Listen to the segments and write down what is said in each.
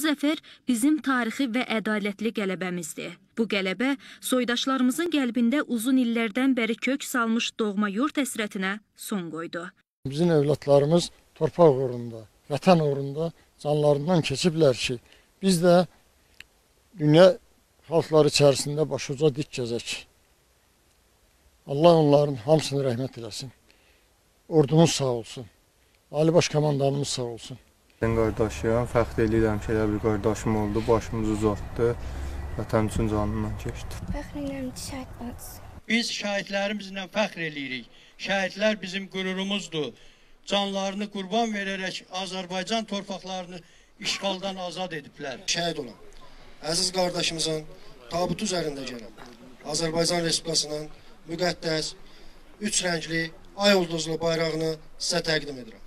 zəfər bizim tarixi və ədalətli qələbəmizdir. Bu qələbə soydaşlarımızın qəlbində uzun illərdən bəri kök salmış doğma yurt həsrətinə son qoydu. Bizim evlatlarımız torpaq uğrunda, vətən uğrunda canlarından keçiblər ki, biz də dünya xalqları içərisində başuca dik gəzək. Allah onların hamısını rəhmət eləsin. Ordumuz sağ olsun. Ali Baş Komandanımız sağ olsun. Ben qardaşıyam, fəxr edirəm ki, elə bir qardaşım oldu, başımızı uzatdı, vətən üçün canından keçdi. Fəxr edirəm ki, şəhidləriz. Biz şəhidlərimizlə fəxr edirik. Şəhidlər bizim qürurumuzdur. Canlarını qurban verərək Azərbaycan torpaqlarını işğaldan azad ediblər. Şəhid olan əziz qardaşımızın tabutu üzərində gələn Azərbaycan Respublikasının müqəddəs, üç rəngli, ay ulduzlu bayrağını sizə təqdim edirəm.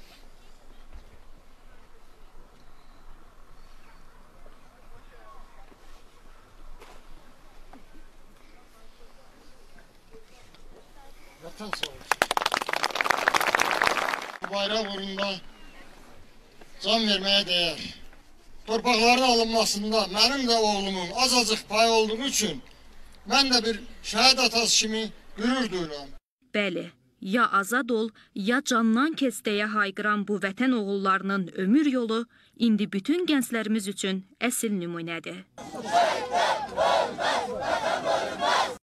Vətən sağ olsun. Bu bayraq uğrunda can verməyə dəyər. Torpaqların alınmasında mənim də oğlumun azacıq payı olduğu üçün mən də bir şəhid atası kimi qürur duyuram. Bəli, ya azad ol, ya candan kes deyə hayqıran bu vətən oğullarının ömür yolu indi bütün gənclərimiz üçün əsl nümunədir.